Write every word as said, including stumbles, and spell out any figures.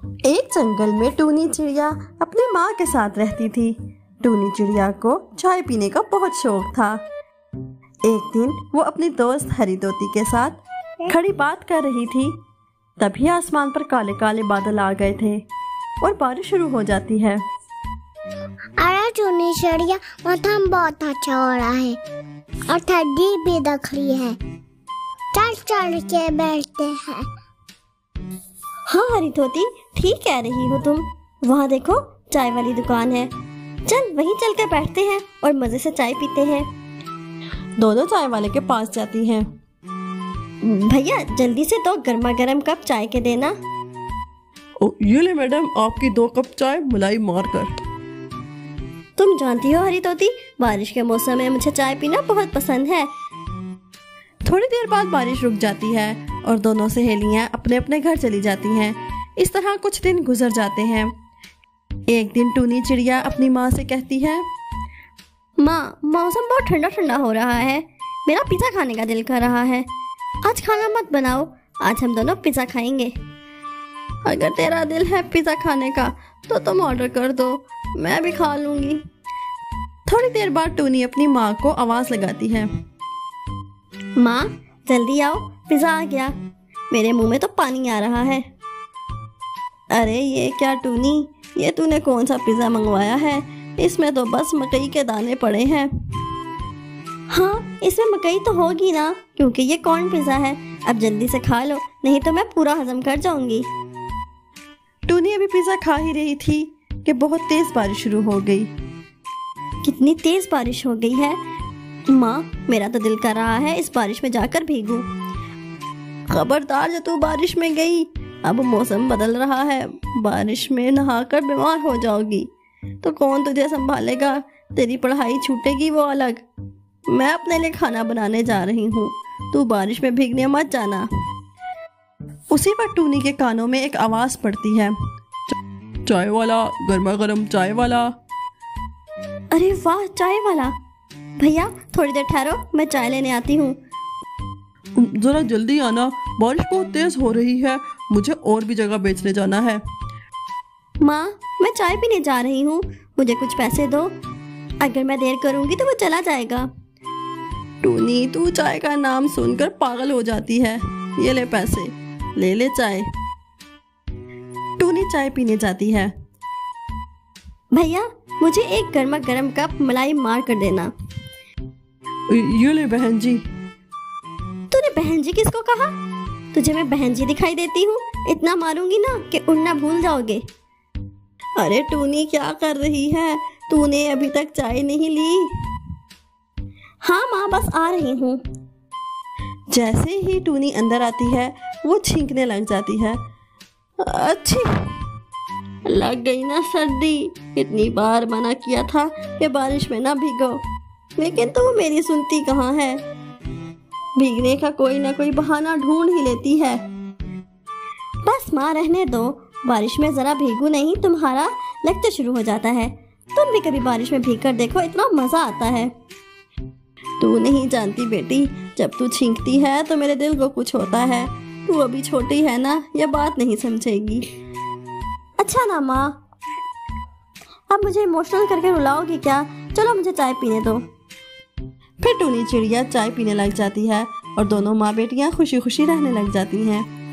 एक जंगल में टूनी चिड़िया अपनी माँ के साथ रहती थी। टूनी चिड़िया को चाय पीने का बहुत शौक था। एक दिन वो अपनी दोस्त हरी तोती के साथ खड़ी बात कर रही थी। तभी आसमान पर काले काले बादल आ गए थे और बारिश शुरू हो जाती है। अरे टूनी चिड़िया, मौसम बहुत अच्छा हो रहा है और ठंडी भी लग रही है। चल चल के बैठते हैं। हाँ हरी तोती, ठीक कह रही हो तुम। वहाँ देखो चाय वाली दुकान है, चल वहीं चल कर बैठते हैं और मजे से चाय पीते हैं। दोनों चाय वाले के पास जाती हैं। भैया जल्दी से दो गर्मा गर्म कप चाय के देना। ओ, ये ले मैडम, आपकी दो कप चाय मलाई मार कर। तुम जानती हो हरी तोती, बारिश के मौसम में मुझे चाय पीना बहुत पसंद है। थोड़ी देर बाद बारिश रुक जाती है और दोनों सहेलियां अपने अपने घर चली जाती हैं। इस तरह कुछ दिन गुजर जाते हैं। एक दिन टूनी चिड़िया अपनी माँ से कहती है, माँ, मौसम बहुत ठंडा ठंडा हो रहा है, मेरा पिज़्ज़ा खाने का दिल कर रहा है। आज खाना मत बनाओ, आज हम दोनों पिज़्ज़ा खाएंगे। अगर तेरा दिल है पिज़्ज़ा खाने का तो तुम ऑर्डर कर दो, मैं भी खा लूंगी। थोड़ी देर बाद टूनी अपनी माँ को आवाज लगाती है, माँ जल्दी आओ, पिज़्ज़ा आ गया। मेरे मुंह में तो पानी आ रहा है। अरे ये क्या टूनी, ये तूने कौन सा पिज़्ज़ा मंगवाया है? इसमें तो बस मकई के दाने पड़े हैं। हाँ, इसमें मकई तो होगी ना, क्योंकि ये कॉर्न पिज़्ज़ा है। अब जल्दी से खा लो, नहीं तो मैं पूरा हजम कर जाऊंगी। टूनी अभी पिज़्ज़ा खा ही रही थी कि बहुत तेज बारिश शुरू हो गई। कितनी तेज बारिश हो गई है माँ, मेरा तो दिल कर रहा है इस बारिश में जाकर भीगूं। खबरदार, जो तू बारिश में गई, अब मौसम बदल रहा है, बारिश में नहाकर बीमार हो जाओगी तो कौन तुझे संभालेगा? तेरी पढ़ाई छूटेगी वो अलग। मैं अपने लिए खाना बनाने जा रही हूँ, तू बारिश में भीगने मत जाना। उसी वक्त टूनी के कानों में एक आवाज पड़ती है, चाय वाला, गर्मा गर्म चाय वाला। अरे वाह, चाय वाला। भैया थोड़ी देर ठहरो, मैं चाय लेने आती हूँ। जरा जल्दी आना, बारिश बहुत तेज हो रही है, मुझे और भी जगह बेचने जाना है। माँ, मैं चाय पीने जा रही हूँ, मुझे कुछ पैसे दो। अगर मैं देर करूँगी तो वो चला जाएगा। टूनी, तू चाय का नाम सुनकर पागल हो जाती है। ये ले पैसे, ले ले चाय। टूनी चाय पीने जाती है। भैया मुझे एक गर्मा गर्म कप मलाई मार कर देना। ये ले बहन जी। तूने बहन जी किसको कहा? तुझे मैं बहन जी दिखाई देती हूँ? इतना मारूंगी ना कि उड़ना भूल जाओगे। अरे टूनी, क्या कर रही है? तूने अभी तक चाय नहीं ली? हाँ माँ, बस आ रही हूँ। जैसे ही टूनी अंदर आती है वो छींकने लग जाती है। अच्छी लग गई ना सर्दी। इतनी बार मना किया था कि बारिश में ना भीगो, लेकिन तू तो मेरी सुनती कहाँ है। भीगने का कोई ना कोई बहाना ढूंढ ही लेती है। बस माँ, रहने दो, बारिश में जरा भीगू नहीं, तुम्हारा लगता शुरू हो जाता है। तुम भी कभी बारिश में भीग कर देखो, इतना मजा आता है। तू नहीं जानती बेटी, जब तू छींकती है तो मेरे दिल को कुछ होता है। तू अभी छोटी है ना, यह बात नहीं समझेगी। अच्छा ना माँ, अब मुझे इमोशनल करके रुलाओगी क्या? चलो मुझे चाय पीने दो। फिर टूनी चिड़िया चाय पीने लग जाती है और दोनों माँ बेटियाँ खुशी खुशी रहने लग जाती हैं।